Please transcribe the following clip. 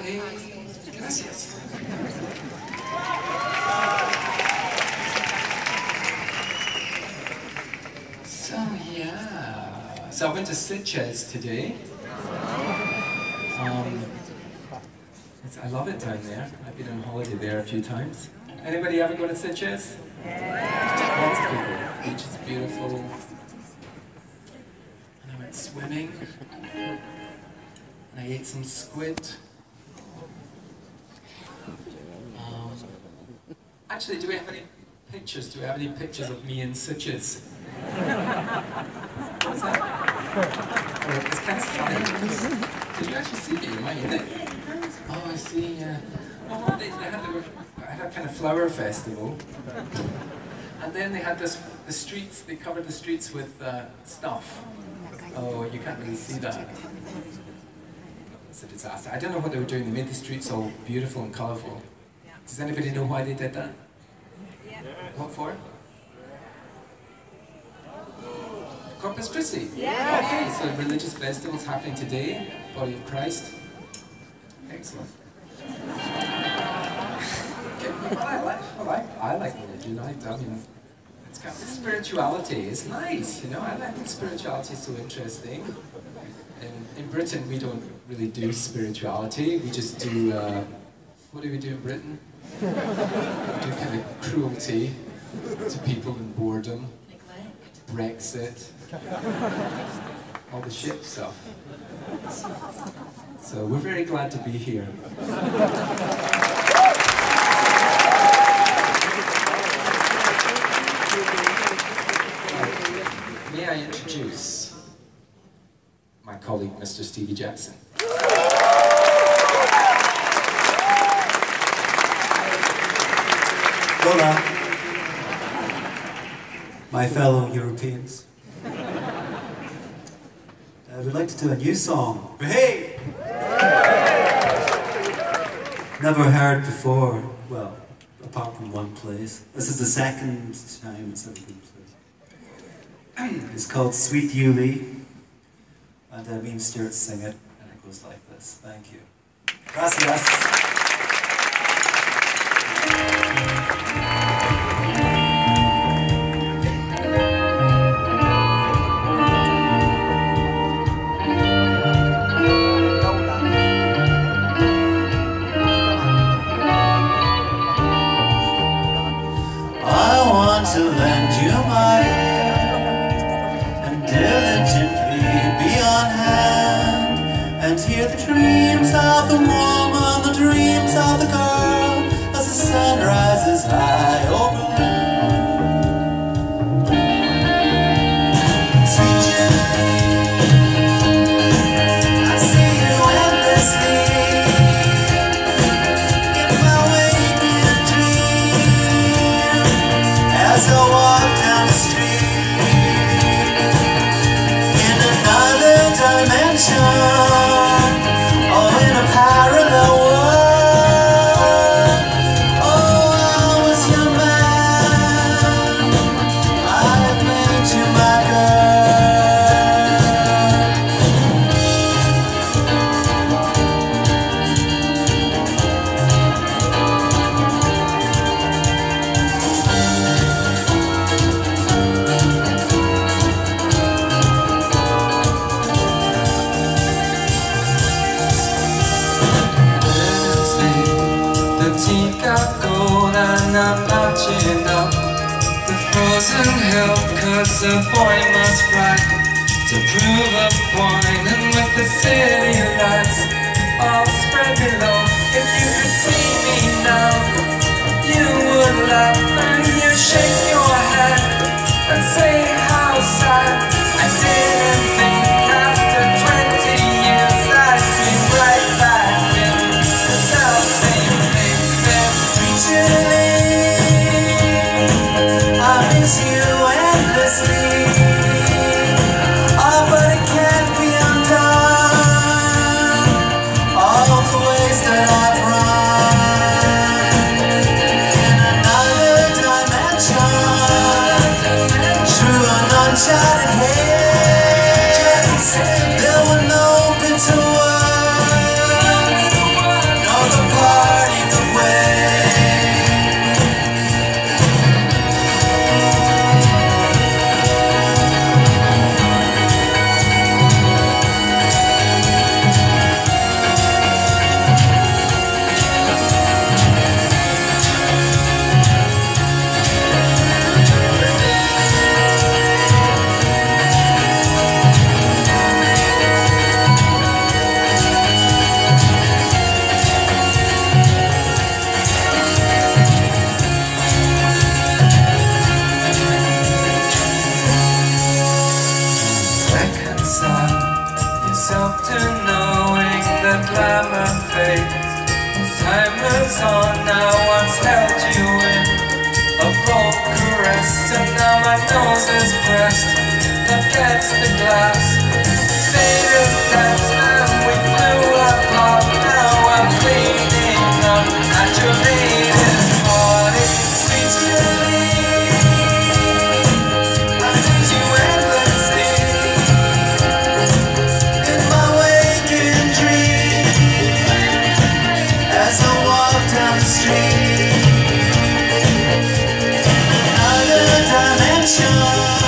Okay, gracias. So yeah, so I went to Sitges today. I love it down there. I've been on holiday there a few times. Anybody ever go to Sitges? Lots of people. The beach is beautiful. And I went swimming. And I ate some squid. Actually, do we have any pictures? Do we have any pictures of me in Sitges? What was that? Oh, it's kind of funny. Did you actually see me? Am I in it? Oh, I see, yeah. Oh, I had a kind of flower festival. And then they had the streets, they covered the streets with stuff. Oh, you can't really see that. It's a disaster. I don't know what they were doing. They made the streets all beautiful and colourful. Does anybody know why they did that? What for? Corpus Christi? Yeah. Okay, so religious festivals happening today, Body of Christ. Excellent. Okay, well, I like religion. I mean, it's kind of spirituality. It's nice, you know. I think spirituality is so interesting. In Britain, we don't really do spirituality. We just do, what do we do in Britain? We do kind of cruelty to people and boredom. Brexit. All the shit stuff. So we're very glad to be here. May I introduce my colleague, Mr. Stevie Jackson. Hola, my fellow Europeans. We'd like to do a new song. Hey! Never heard before, well, apart from one place. This is the second time it's ever been played. It's called Sweet Yuli, and me and Stuart sing it, and it goes like this. Thank you. Gracias. To lend you my ear and diligently be on hand and hear the dreams of the woman, the dreams of the girl as the sun rises high overhead. Sweet Julie, I see you endlessly in my waking dream as I walk down the street in another dimension or in a parallel world. Oh, I was your man, I have made you my I'm matching up the frozen hill, cause a boy must fly to prove a point. And with the city lights all spread below, if you could see me now, you would laugh and you shake your head and say how sad. I didn't think after 20 years I'd be right back in the self same places. Sweet Julie, I miss you endlessly. Oh, but it can't be undone. All the ways that I've run in another dimension, through an uncharted haze, there were no bitter words. my nose is pressed against the glass. Fate is death and we flew apart. Now I'm cleaning up at your latest party. Sweet Julie, I see you endlessly in my waking dream as I walk down the street. Another dimension.